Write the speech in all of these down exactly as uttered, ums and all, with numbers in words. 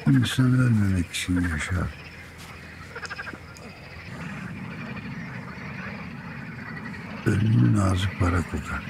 İnsan ölmemek için yaşar. Ölümün ağzı para kokar.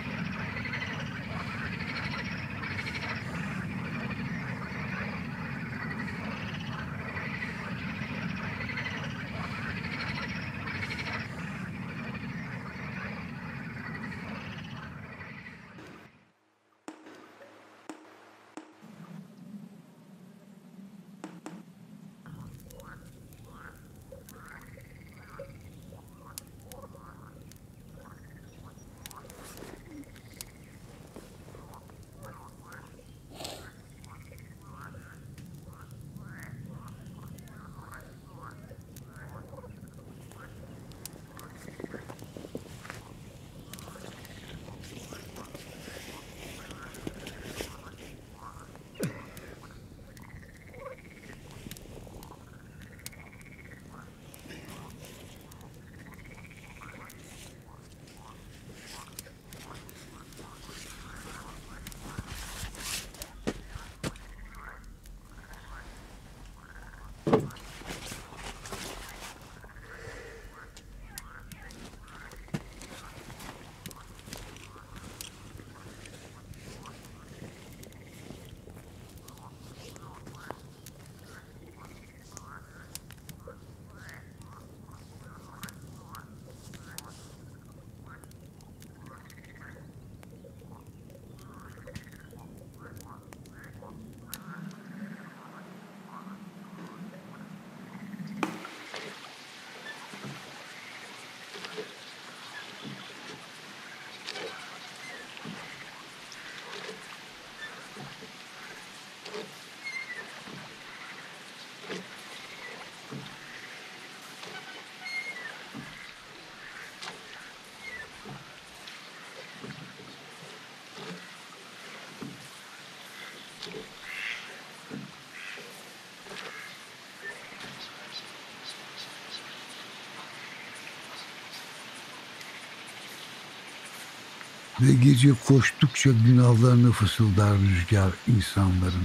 Ve gece koştukça günahlarını fısıldar rüzgar insanların.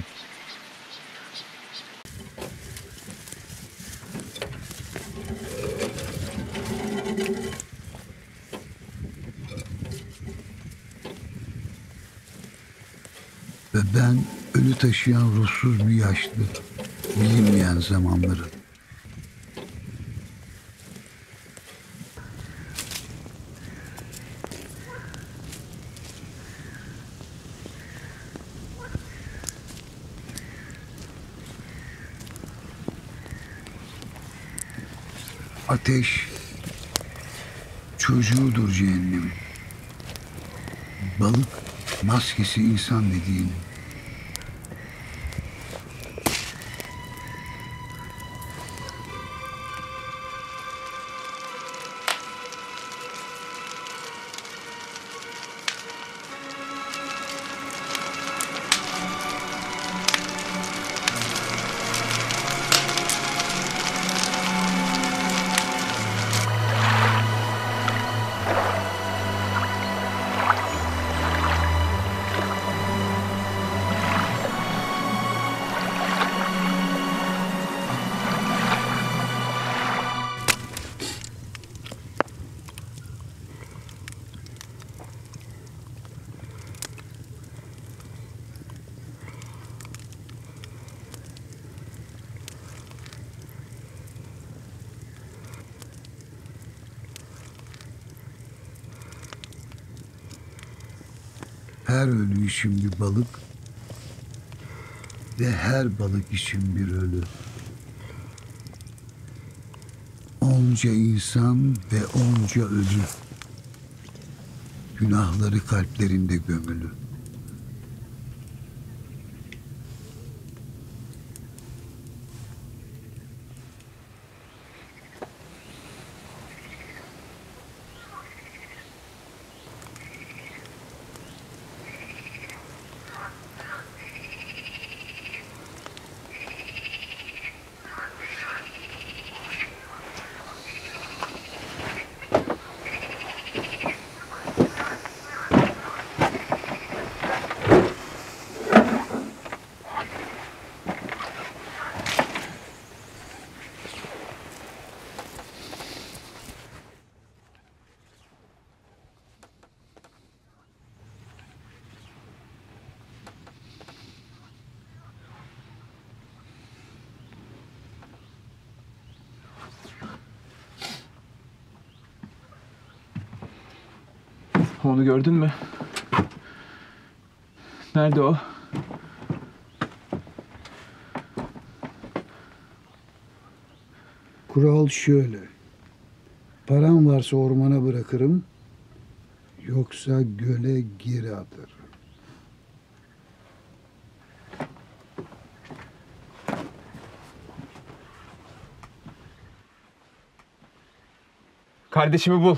Ve ben ölü taşıyan ruhsuz bir yaşlı, bilinmeyen zamanların. Ateş çocuğudur cehennemin. Balık maskesi insan dediğin. Her ölü için bir balık ve her balık için bir ölü. Onca insan ve onca ölü. Günahları kalplerinde gömülü. Onu gördün mü? Nerede o? Kural şöyle. Param varsa ormana bırakırım. Yoksa göle geri atarım. Kardeşimi bul.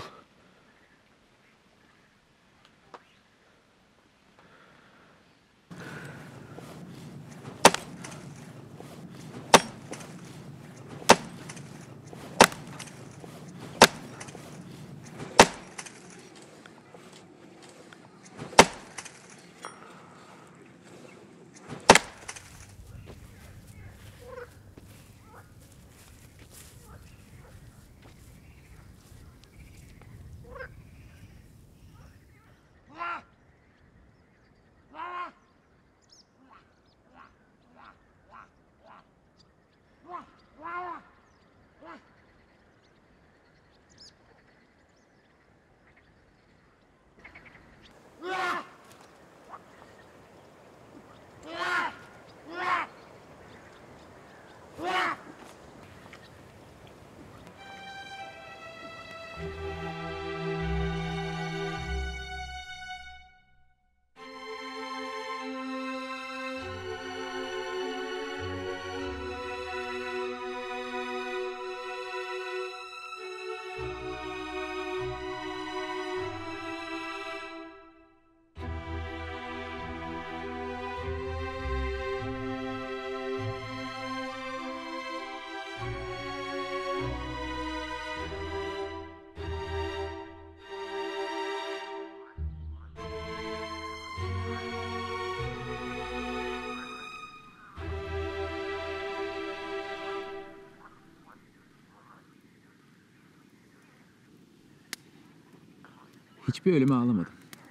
Hiçbir ölüme ağlamadım.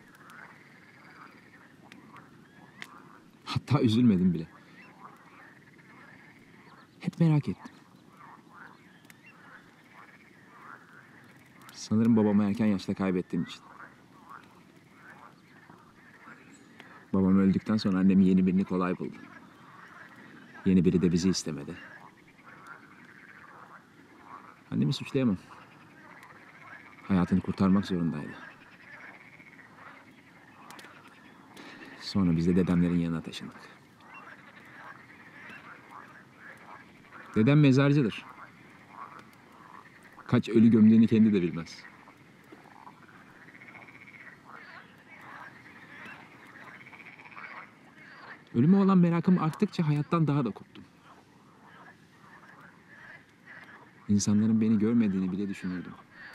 Hatta üzülmedim bile. Hep merak ettim. Sanırım babamı erken yaşta kaybettiğim için. Babam öldükten sonra annem yeni birini kolay buldu. Yeni biri de bizi istemedi. Annemi suçlayamam. Hayatını kurtarmak zorundaydı. Sonra biz de dedemlerin yanına taşındık. Dedem mezarcıdır. Kaç ölü gömdüğünü kendi de bilmez. Ölüme olan merakım arttıkça hayattan daha da koptum. İnsanların beni görmediğini bile düşünürdüm.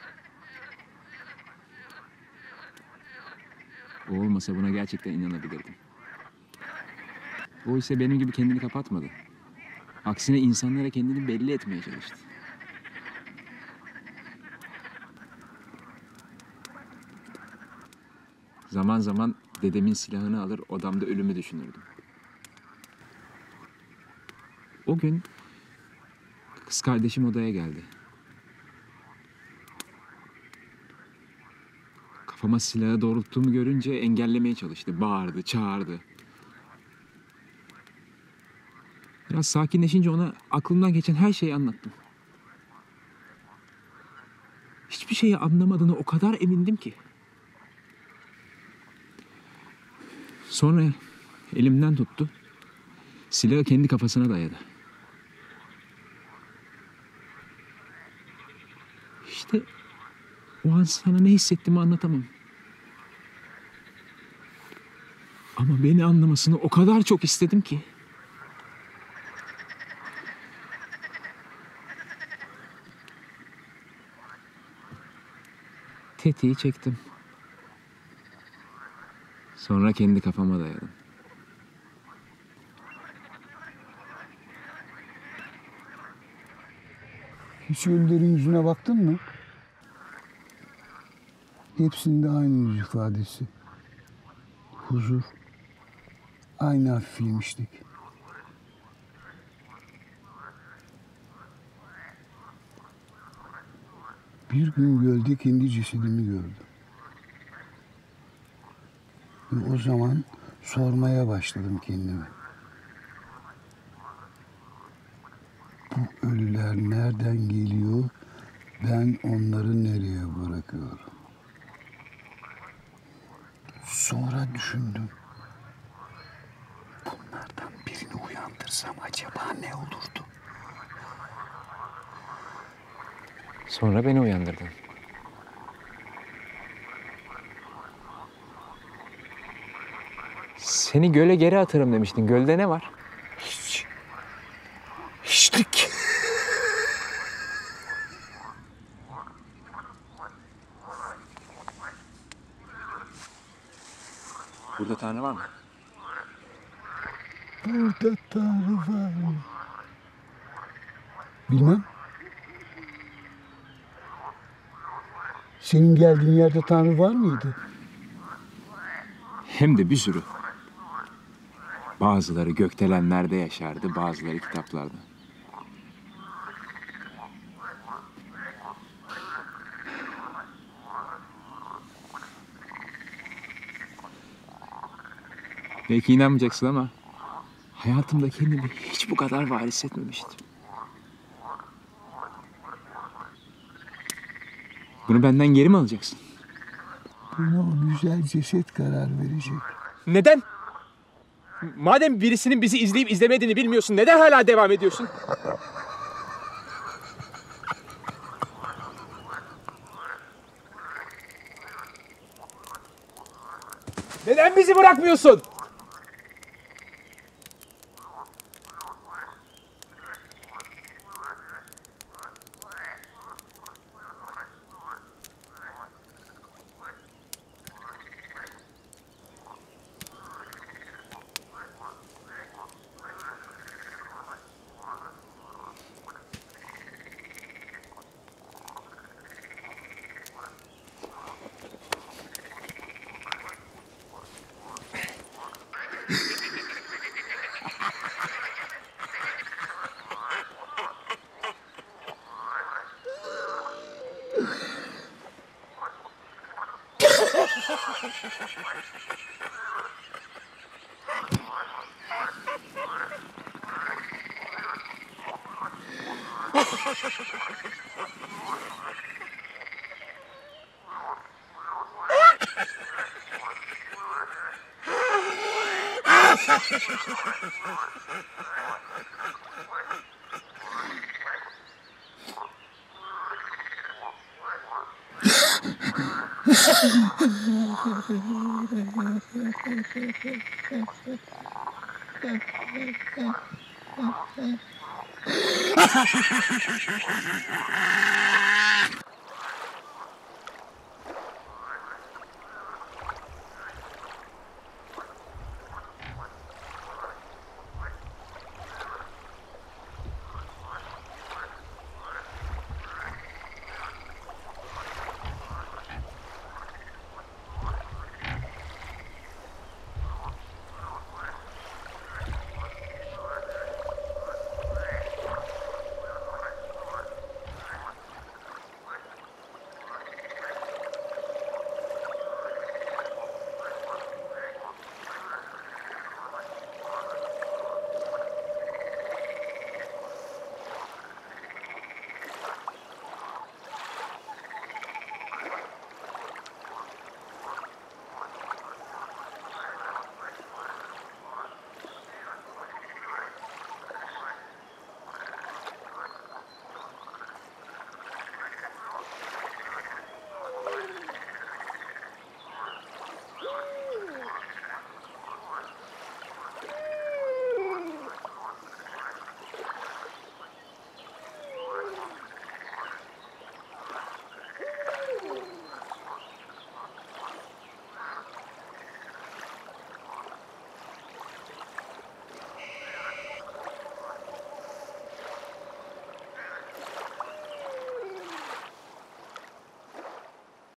O olmasa buna gerçekten inanabilirdim. O ise benim gibi kendini kapatmadı. Aksine insanlara kendini belli etmeye çalıştı. Zaman zaman dedemin silahını alır odamda ölümü düşünürdüm. O gün kız kardeşim odaya geldi. Kafama silahı doğrulttuğumu görünce engellemeye çalıştı. Bağırdı, çağırdı. Biraz sakinleşince ona aklımdan geçen her şeyi anlattım. Hiçbir şeyi anlamadığını o kadar emindim ki. Sonra elimden tuttu. Silahı kendi kafasına dayadı. İşte o an sana ne hissettiğimi anlatamam. Ama beni anlamasını o kadar çok istedim ki. Tetiği çektim. Sonra kendi kafama dayadım. Hiç ölülerin yüzüne baktın mı? Hepsinde aynı yüz ifadesi. Huzur. Aynı hafif yemişlik. Bir gün gölde kendi cesedimi gördüm. Ve o zaman sormaya başladım kendime. Bu ölüler nereden geliyor? Ben onları nereye bırakıyorum? Sonra düşündüm. Bunlardan birini uyandırsam acaba ne olurdu? Sonra beni uyandırdın. Seni göle geri atarım demiştin. Gölde ne var? Hiç. Hiçlik. Burada Tanrı var mı? Burada Tanrı var mı? Bilmem. Senin geldiğin yerde Tanrı var mıydı? Hem de bir sürü. Bazıları gökdelenlerde yaşardı, bazıları kitaplarda. Belki inanmayacaksın ama hayatımda kendimi hiç bu kadar var hissetmemiştim. Bunu benden geri mi alacaksın? Buna o güzel ceset karar verecek. Neden? Madem birisinin bizi izleyip izlemediğini bilmiyorsun, neden hala devam ediyorsun? Neden bizi bırakmıyorsun?